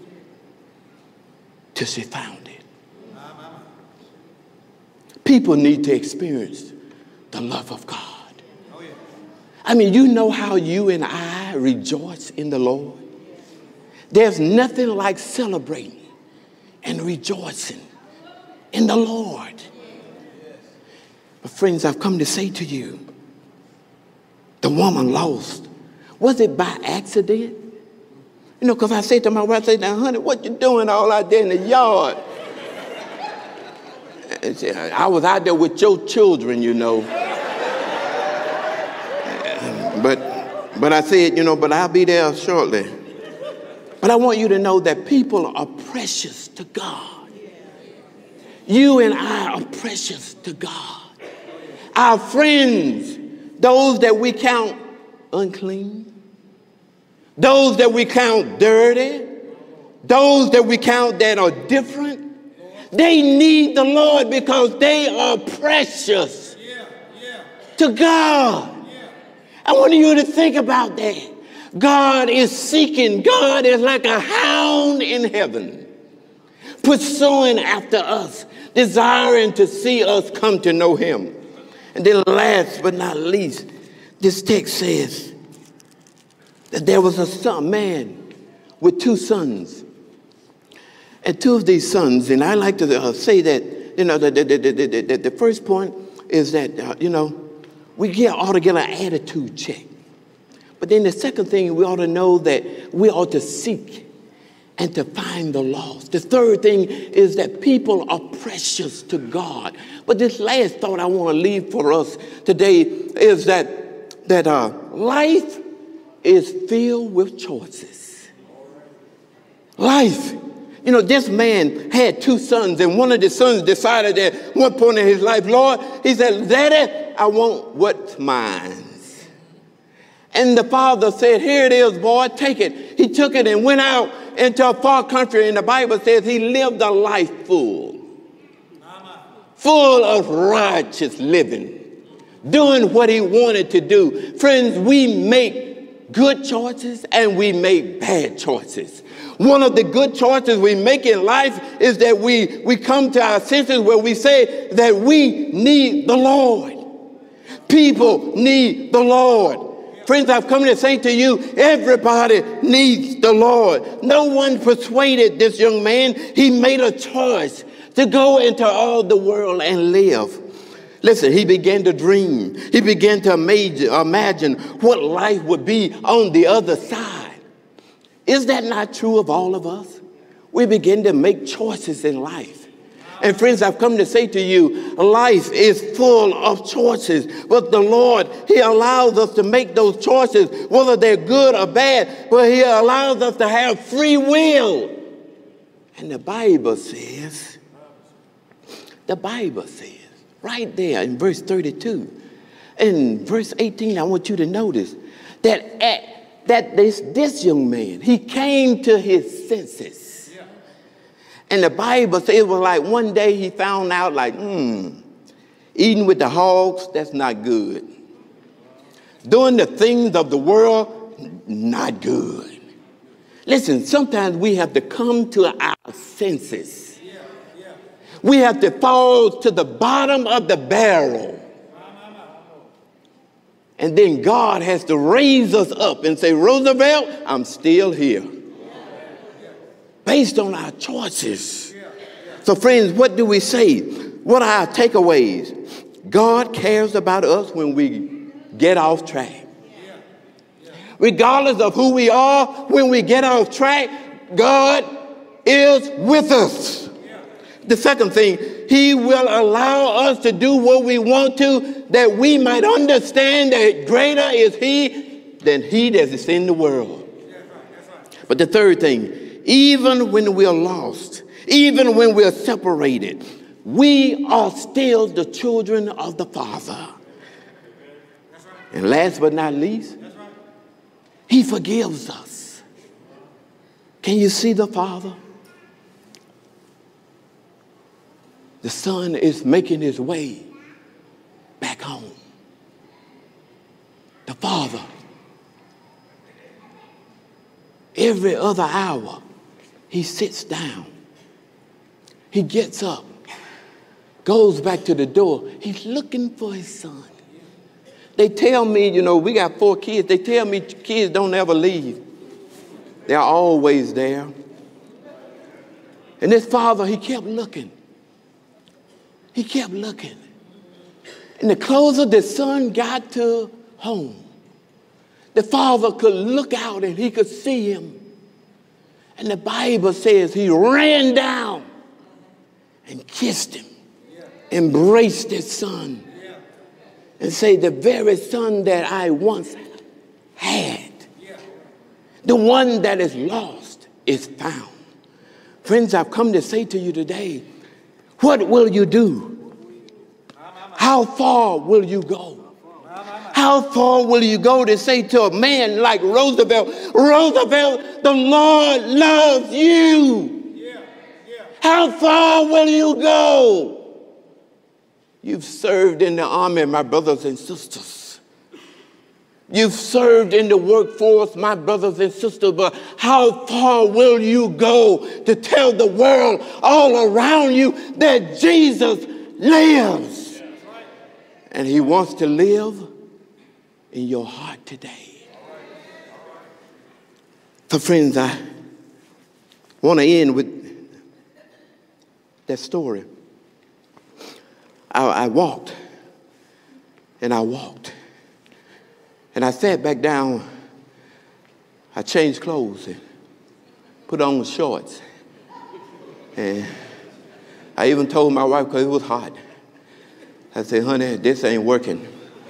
E: till she found it. People need to experience the love of God. I mean, you know how you and I rejoice in the Lord? There's nothing like celebrating and rejoicing in the Lord. But friends, I've come to say to you, the woman lost. Was it by accident? You know, because I said to my wife, I said, now, honey, what you doing all out there in the yard? And she, I was out there with your children, you know. But, but I said, you know, but I'll be there shortly. But I want you to know that people are precious to God. You and I are precious to God. Our friends, those that we count unclean, those that we count dirty, those that we count that are different, they need the Lord because they are precious to God. I want you to think about that. God is seeking. God is like a hound in heaven, pursuing after us, desiring to see us come to know him. And then last but not least, this text says that there was a son, man with two sons. And two of these sons, and I like to uh, say that, you know, the, the, the, the, the, the first point is that, uh, you know, we get ought to get an attitude check. But then the second thing, we ought to know that we ought to seek and to find the lost. The third thing is that people are precious to God. But this last thought I want to leave for us today is that, that uh, life is filled with choices. Life. You know, this man had two sons, and one of the sons decided at one point in his life, Lord, he said, Daddy, I want what's mine. And the father said, here it is, boy, take it. He took it and went out into a far country, and the Bible says he lived a life full, full of righteous living, doing what he wanted to do. Friends, we make good choices and we make bad choices. One of the good choices we make in life is that we, we come to our senses where we say that we need the Lord. People need the Lord. Friends, I've come to say to you, everybody needs the Lord. No one persuaded this young man. He made a choice to go into all the world and live. Listen, he began to dream. He began to imagine what life would be on the other side. Is that not true of all of us? We begin to make choices in life. And friends, I've come to say to you, life is full of choices. But the Lord, he allows us to make those choices, whether they're good or bad, but he allows us to have free will. And the Bible says, the Bible says, right there in verse thirty-two, in verse eighteen, I want you to notice that at, that this, this young man, he came to his senses. And the Bible says it was like one day he found out like, hmm, eating with the hogs, that's not good. Doing the things of the world, not good. Listen, sometimes we have to come to our senses. We have to fall to the bottom of the barrel. And then God has to raise us up and say, Roosevelt, I'm still here. Based on our choices. So friends, what do we say? What are our takeaways? God cares about us when we get off track. Regardless of who we are, when we get off track, God is with us. The second thing, he will allow us to do what we want to, that we might understand that greater is he than he that is in the world. But the third thing, even when we're lost, even when we're separated, we are still the children of the Father. And last but not least, he forgives us. Can you see the Father? The Son is making his way back home. The Father, every other hour, he sits down. He gets up, goes back to the door. He's looking for his son. They tell me, you know, we got four kids. They tell me kids don't ever leave. They're always there. And this father, he kept looking. He kept looking. And the closer the son got to home, the father could look out and he could see him. And the Bible says he ran down and kissed him, embraced his son, and say, the very son that I once had, the one that is lost is found. Friends, I've come to say to you today, what will you do? How far will you go? How far will you go to say to a man like Roosevelt, Roosevelt, the Lord loves you? How far will you go? You've served in the army, my brothers and sisters. You've served in the workforce, my brothers and sisters, but how far will you go to tell the world all around you that Jesus lives? And he wants to live in your heart today. So friends, I want to end with that story. I, I walked and I walked and I sat back down. I changed clothes and put on shorts. And I even told my wife, because it was hot, I said, honey, this ain't working.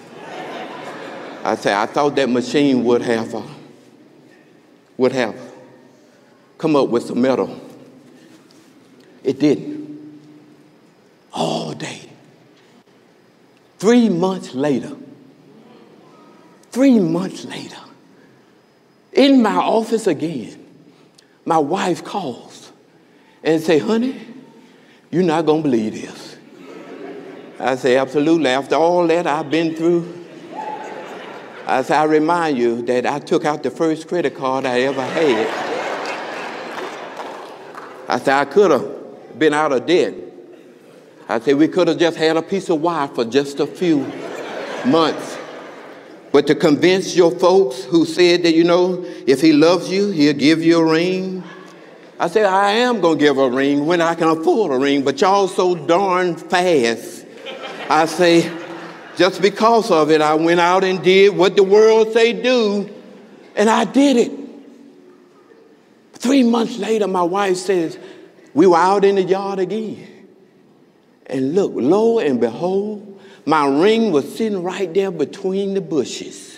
E: I said, I thought that machine would have, uh, would have come up with some metal. It didn't. All day. Three months later, three months later, in my office again, my wife calls and say, honey, you're not going to believe this. I say, absolutely. After all that I've been through, I said, I remind you that I took out the first credit card I ever had. I said, I could have been out of debt. I said, we could have just had a piece of wire for just a few months. But to convince your folks who said that, you know, if he loves you, he'll give you a ring. I said, I am going to give a ring when I can afford a ring, but y'all so darn fast. I say, just because of it, I went out and did what the world say do, and I did it. Three months later, my wife says, we were out in the yard again. And look, lo and behold, my ring was sitting right there between the bushes.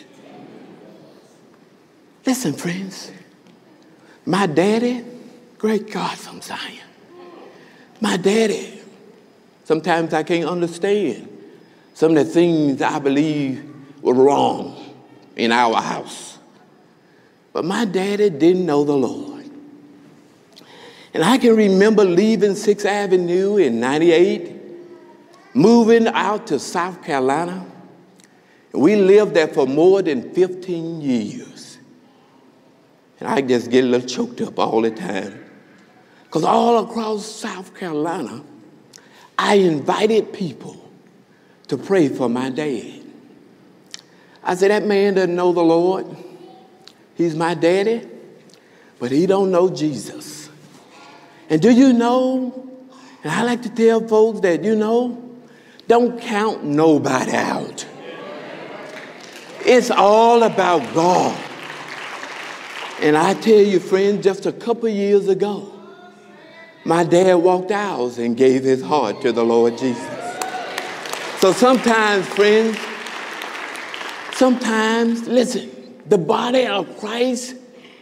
E: Listen, friends, my daddy, great God from Zion, my daddy, sometimes I can't understand some of the things I believe were wrong in our house. But my daddy didn't know the Lord. And I can remember leaving sixth Avenue in ninety-eight, moving out to South Carolina. And we lived there for more than fifteen years. And I just get a little choked up all the time. Because all across South Carolina, I invited people to pray for my dad. I said, that man doesn't know the Lord. He's my daddy, but he don't know Jesus. And do you know, and I like to tell folks that, you know, don't count nobody out. It's all about God. And I tell you, friends, just a couple years ago, my dad walked out and gave his heart to the Lord Jesus. So sometimes, friends, sometimes, listen, the body of Christ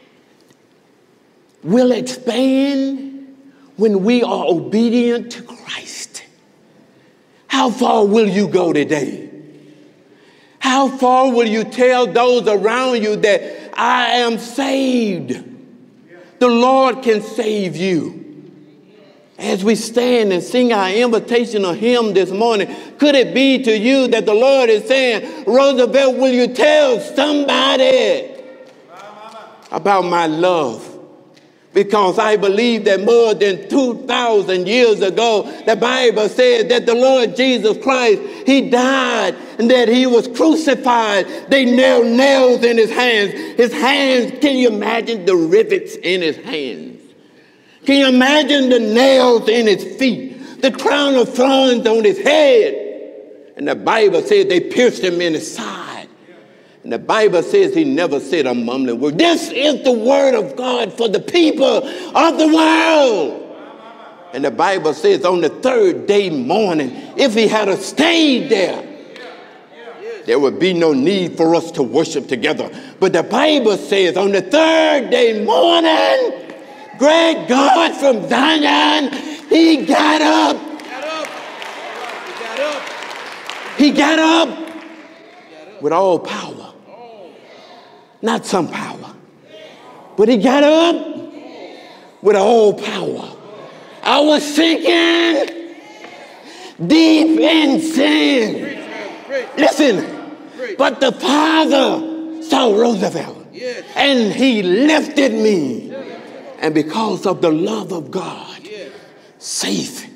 E: will expand when we are obedient to Christ. How far will you go today? How far will you tell those around you that I am saved? The Lord can save you. As we stand and sing our invitational hymn this morning, could it be to you that the Lord is saying, Roosevelt, will you tell somebody about my love? Because I believe that more than two thousand years ago, the Bible said that the Lord Jesus Christ, he died and that he was crucified. They nailed nails in his hands. His hands, can you imagine the rivets in his hands? Can you imagine the nails in his feet? The crown of thorns on his head? And the Bible says they pierced him in his side. And the Bible says he never said a mumbling word. This is the word of God for the people of the world. And the Bible says on the third day morning, if he had stayed there, there would be no need for us to worship together. But the Bible says on the third day morning, great God from Zion, he got up. He got up with all power. Not some power, but he got up with all power. I was sinking deep in sin. Listen, but the Father saw Roosevelt and he lifted me. And because of the love of God, safe